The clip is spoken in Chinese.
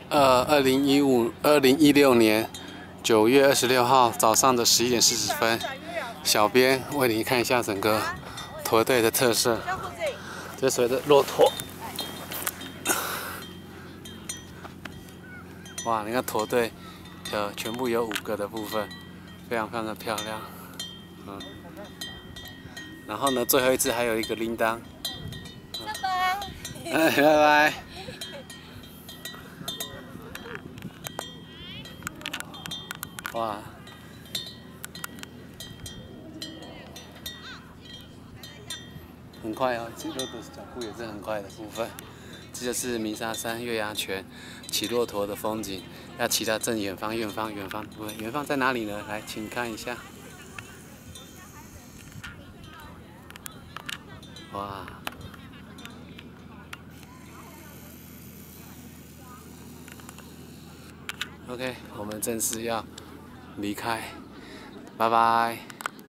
2016年9月26号早上的11点40分，小编为你看一下整个驼队的特色。这是所谓的骆驼。哇，你看驼队全部有5个的部分，非常的漂亮。然后呢，最后一只还有一个铃铛。拜拜。哇，很快哦，骑骆驼脚步也是很快的部分。这就是鸣沙山月牙泉骑骆驼的风景。要骑到正远方，远方不对，远方在哪里呢？来，请看一下。哇！ OK， 我们正式要离开，拜拜。